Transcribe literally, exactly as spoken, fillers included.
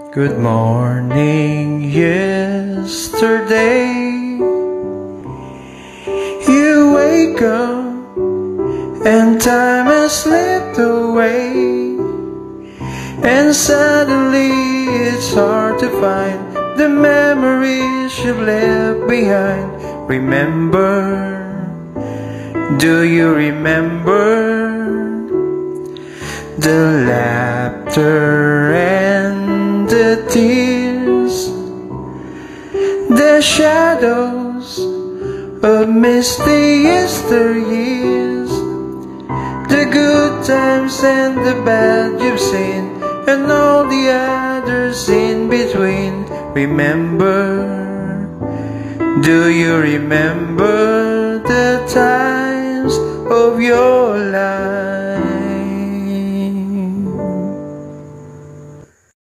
Good morning, yesterday. You wake up and time has slipped away, and suddenly it's hard to find the memories you've left behind. Remember, do you remember the laughter and the tears, the shadows of misty yesteryears, the good times and the bad you've seen, and all the others in between? Remember, do you remember the times of your life?